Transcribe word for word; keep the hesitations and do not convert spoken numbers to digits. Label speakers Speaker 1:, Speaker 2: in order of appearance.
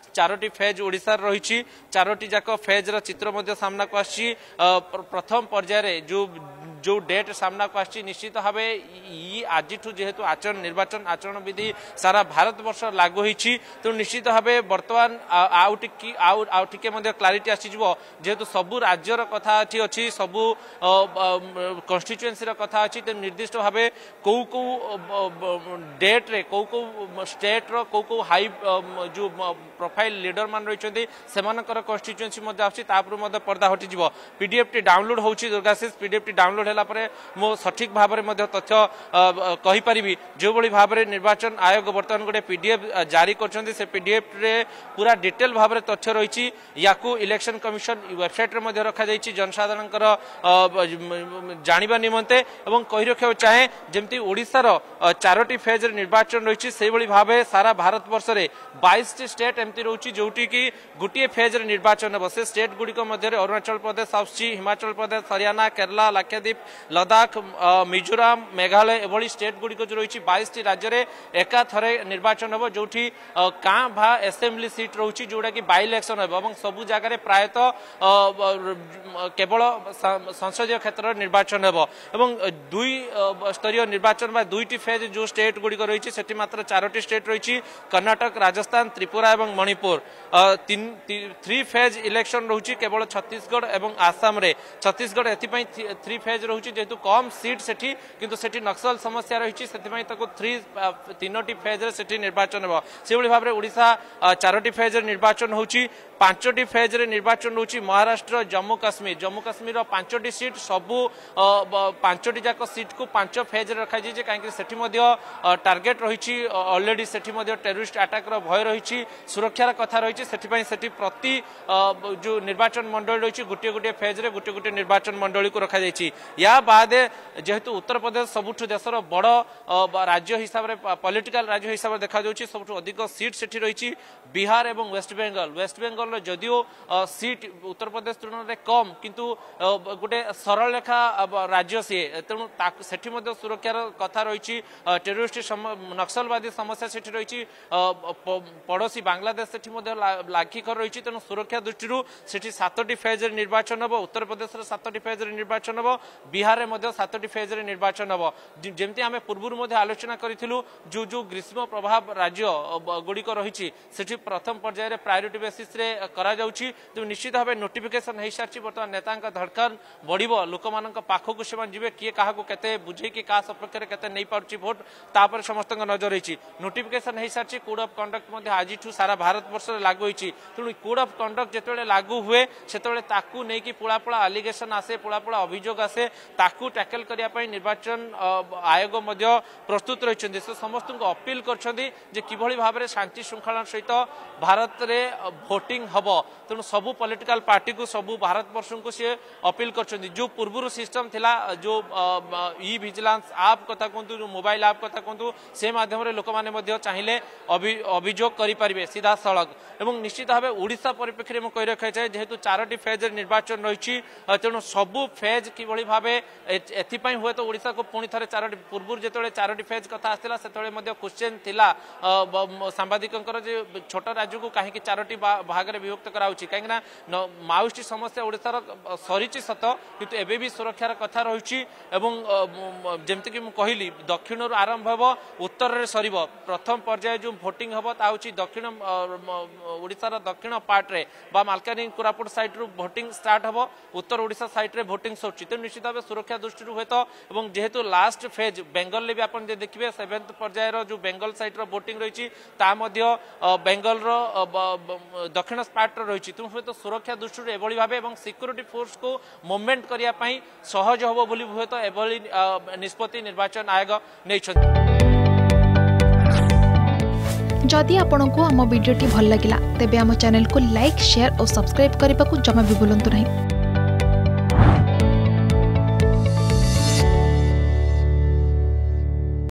Speaker 1: Charoti phase Odisha रही चारोटी जाक phase चित्र सामना को आसी प्रथम पर्यायर जो जो डेट सामना को आसी निश्चित भाव आज जेहेतु आचरण निर्वाचन आचरण विधि सारा भारत वर्ष लागू होती तो निश्चित भाव बर्तमान आउ टिके क्लारिटी आसीज जेहेतु सबू राज्यर कथा अच्छी सबू कन्स्टिट्युएन्सी कथा अच्छी तो निर्दिष्ट भाव कौ कौ डेट रे कौ कौ स्टेट रो कौ कौ हाई जो प्रोफाइल लीडर मान रही सेमानकर कन्स्टिट्युएन्सी आसी पर्दा हटिज पीडीएफ टी डाउनलोड होची दुर्गाशीष पीडीएफ टी डाउनलोड होला परे मो सठिक भाव में तथ्य कहि परिबी जो बड़ी भाव में निर्वाचन आयोग बर्तमान गोटे पीडीएफ जारी करछन्ती से पीडीएफ रे पूरा डिटेल भाव में तथ्य रही याकू इलेक्शन कमिशन वेबसाइट रे मध्ये रखा जाइछि जनसाधारणकर जानिबा निमंते एवं कहि रखियो चाहे जेमती ओडिसा रो चारोटी फेज रे निर्वाचन रही से भली भाव सारा भारत वर्ष रे बाईस टी स्टेट एमती रहउछि जोटी की गुटिए फेज रे निर्वाचन हो से स्टेट गुडी को मध्ये अरुणाचल प्रदेश आउछि हिमाचल प्रदेश हरियाणा केरला लक्षद्वीप लद्दाख मिजोराम मेघालय एभली स्टेट गुडी को रही बाईस टी राज्य रे एका थरे निर्वाचन हो जोठी कां भा असेंबली सीट रहउछि जोडा की बाई इलेक्शन हो एवं सबु जगह रे प्रायतः केवल संसदीय क्षेत्र निर्वाचन हो एवं दुई स्तरीय निर्वाचन बा दुईटी फेज जो स्टेट गुडी को रही सेठी मात्र चारोटी स्टेट रही कर्नाटक राजस्थान त्रिपुरा एवं मणिपुर तीन थ्री फेज इलेक्शन रही केवल छत्तीसगढ़ एवं आसाम रे छत्तीसगढ़ एथिपाई थ्री फेज रही जेहेतु कम सीट सेठी किंतु सेठी नक्सल समस्या रही सेथिपाई ताको थ्री तीनोटी फेज रे सेठी निर्वाचन हो से भली भाबरे ओडिशा चारोटी फेज रे निर्वाचन होची पांचटी फेज रे निर्वाचन होची महाराष्ट्र जम्मू काश्मीर जम्मू काश्मीर रो पांचटी सीट सबु पांचटी जाक सीट को पांच फेज रे रखा जे काहे सेठी मध्ये टार्गेट रही ऑलरेडी सेठी मध्ये टेररिस्ट अटैक रो भय रही सुरक्षार कथा रही सेठी सेठी प्रति जो निर्वाचन मंडल रही गोटे गोटे फेज रे गोटे गोटे निर्वाचन मंडल को रखा जाइछि या बाद जेहेतु उत्तर प्रदेश सबुठ देशर बड़ राज्य हिसाब रे पॉलिटिकल राज्य हिसाब रे देखा जाउछि सबुठ अधिक सीट सेठी रही बिहार एवं वेस्ट बेंगल वेस्ट बेंगल जदियो सीट उत्तर प्रदेश तुलना रे कम किंतु गोटे सरल रेखा राज्य सी तेणु सेठी मध्ये सुरक्षार कथा रही टेररिस्ट नक्सलवादी समस्या सेठी रही पड़ोसी बांग्लादेश सेठी मध्ये लाखिकर रही तेणु सुरक्षा दृष्टि सेठी सातटी फेज रे निर्वाचन हो उत्तर प्रदेश रे सातटी फेज रे निर्वाचन हो बिहार रे मध्ये सातटी फेज रे निर्वाचन हो जेमती आमे पूर्व मध्ये आलोचना करिथिलु जो जो ग्रीष्म प्रभाव राज्य गुडी को रही सेठी प्रथम पर्यायर प्रायोरिटी बेसिस रे करा जाउछि तो निश्चित भाव नोटिफिकेशन हो सारी बर्तमान नेता धड़कन बढ़िबो लोक मानक पाखकु से जीवे किए क्या केते बुझे कि का सपक्ष रे केते नहीं पाउछि भोट तापर समस्त नजर रही नोटिफिकेशन हो सारी कोड ऑफ कंडक्ट मध्ये आज सारा भारत वर्ष लागू होइछि तेणु कोड ऑफ कंडक्ट जेतेबेले लागू हुए सेतेबेले ताकू नै कि पुळा पुळा एलिगेशन आसे पुळा पुळा अभियोग आसे ताकू टैकल करिया पई निर्वाचन आयोग मध्ये प्रस्तुत रहिछन्ति से समस्त को अपील करछन्ति जे किभଳି भाबरे शांति श्रृंखला सहित भारत रे भोटिंग हबो तेणु सबू पॉलिटिकल पार्टी को सबू भारत वर्ष को सी अपील करछन्ति जो पूर्व सिस्टम थिला जो ई विजिलेंस ऐप कथा कहतु जो मोबाइल ऐप कथा कहतु से माध्यम रे लोक माने मध्ये चाहिए अभियोग करि परिबे सीधा सड़क एवं निश्चित भाव ओडिशा परिप्रेक्षी में कहि रखा जाए जेहेतु चारोटी फेज निर्वाचन रही तेणु सबू फेज किभଳି भाबे एथिपाई हुए तो ओडिशा को पुणी थरे चारोटी पूर्व जेतेबेले चारोटी फेज कथा आस्थिला सेतेबेले मध्ये क्वेश्चन थिला सांबादिकंकर जे छोट राज्य को काहे कि चारोटी भाग रे विभक्त कराउछि काहे ना माओइस्ट समस्या ओडिसा सरीची सत किंतु एबे भी सुरक्षार कथा रही जमती कि कहली दक्षिण आरंभ हो उत्तर रे सरीब प्रथम पर्याय जो भोटिंग हम ताऊँ दक्षिण ओडिशार दक्षिण पार्ट रे बा मालकानी कोरापुट साइड रु भोटिंग स्टार्ट हम उत्तर ओडिशा साइड रे भोटिंग सरुची तो निश्चित भाव सुरक्षा दृष्टि हुए तो जेहेतु लास्ट फेज बेंगल ले भी आप देखिए सेवेन्थ पर्यायर जो बेंगल साइड रो भोटिंग रही बेंगल रो दक्षिण पार्ट रही तेणु हुए तो सुरक्षा दृष्टि एभली भाव एवं सिक्योरिटी फोर्स को मूवमेंट करिया पई सहज होबो बोली हुए तो एभली निष्पत्ति निर्वाचन आयोग नै।
Speaker 2: जदि आपंक आम भिडी भल लगा तेब आम चैनल को लाइक शेयर और सब्सक्राइब करने को जमा भी भूलु नहीं।